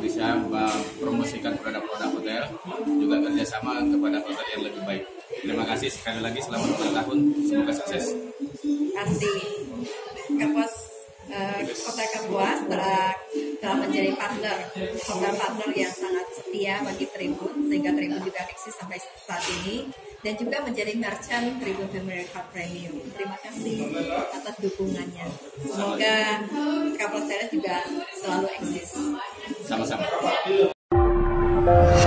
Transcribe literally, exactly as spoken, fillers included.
bisa mempromosikan produk-produk hotel, juga kerjasama kepada hotel yang lebih baik. Terima kasih sekali lagi, selamat ulang tahun, semoga sukses. Pasti Kapuas uh, Hotel Kapuas telah telah menjadi partner hotel partner yang sangat setia bagi Tribun, sehingga Tribun juga eksis sampai saat ini, dan juga menjadi merchant Tribun Family Club Premium. Terima kasih atas dukungannya. Semoga Kapuas Hotel juga selalu eksis. Sama-sama.